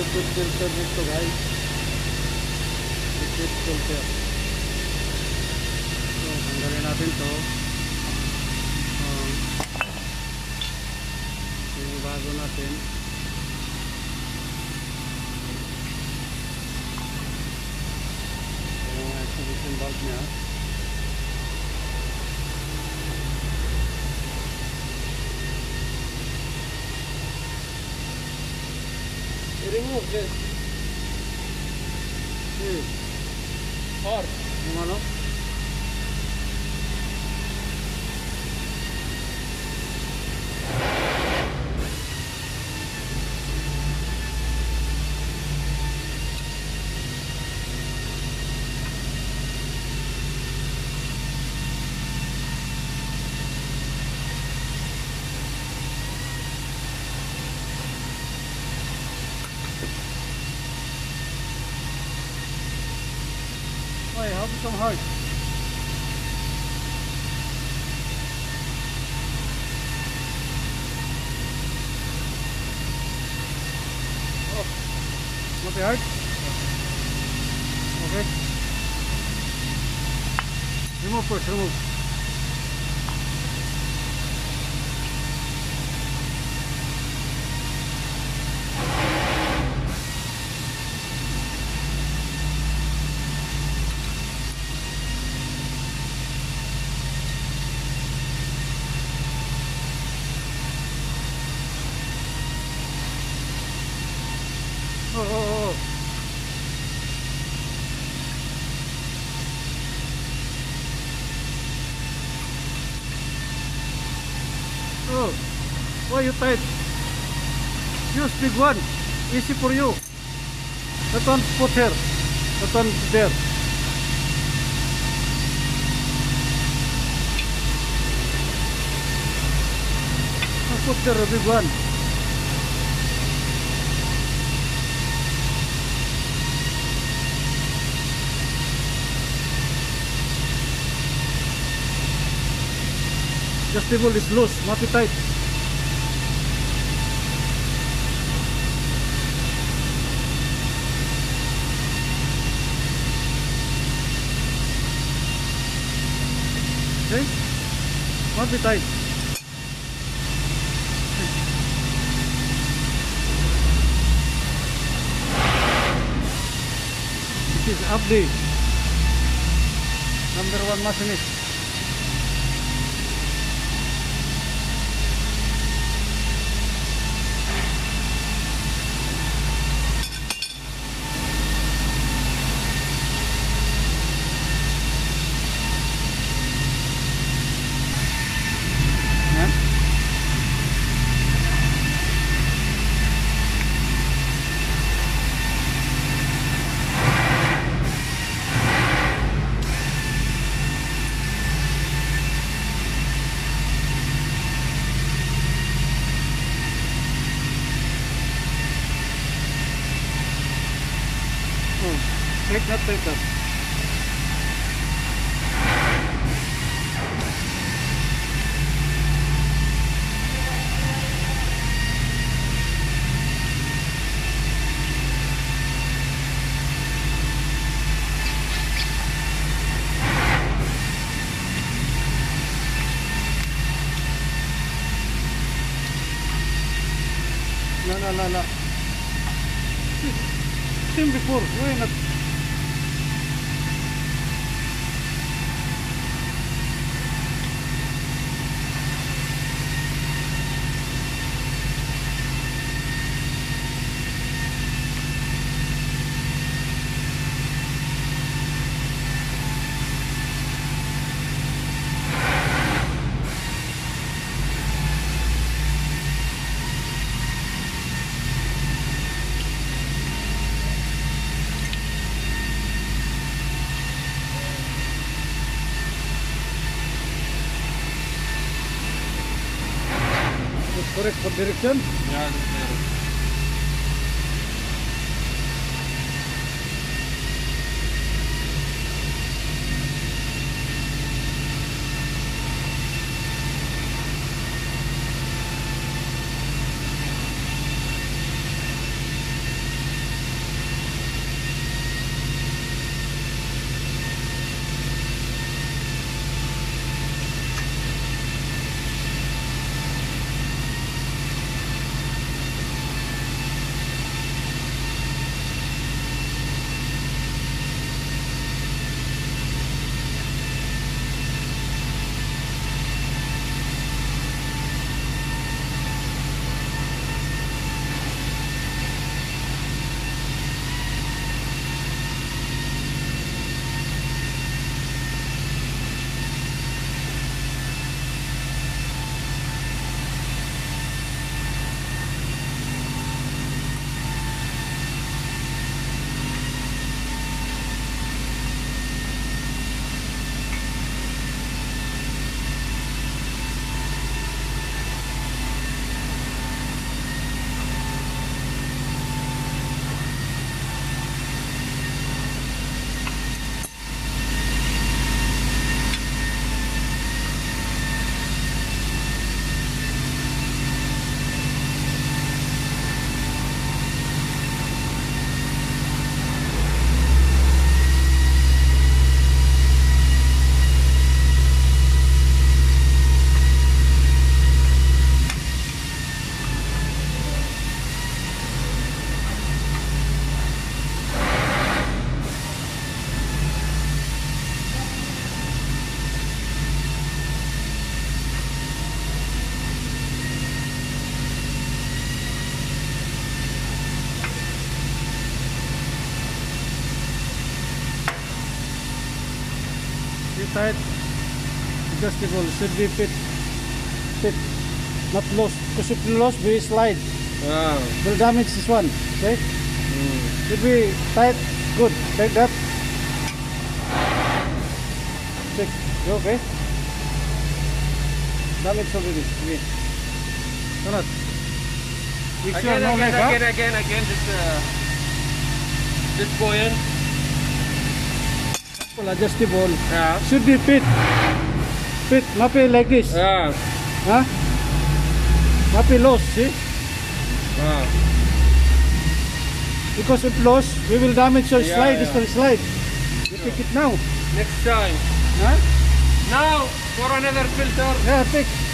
liquid filter dito guys. Liquid filter. So tanggalin natin to. Yung bago natin. Yung exhibition bulb niya. I-remove this. Or yung ano? Why, how become hard? Oh, not be hard? Okay. Remove first, remove. Oh. Oh, why you tight? Use big one. Easy for you. That one put here. That one there. Put there a big one. Just table is loose, not too tight. Okay, not too tight. This is Abdi, #1 machinist. Take that, take that. No. Same before, why not? Correct for direction? Yeah, this is there. tight, adjustable, should be fit, not loose. Because if loose, we slide, will damage this one. Okay, should be tight, good, like that. Check, you okay? Damage already. Okay. Cannot. Make sure no leg, huh? Again, this buoyant. Well, adjustable. Yeah. Should be fit, not be like this. Yeah. Huh? Not be loose, see? Yeah. Because if loose, we will damage your Yeah, slide. yeah. This will slide. You take it now. Next time. Huh? Now for another filter. Yeah, take.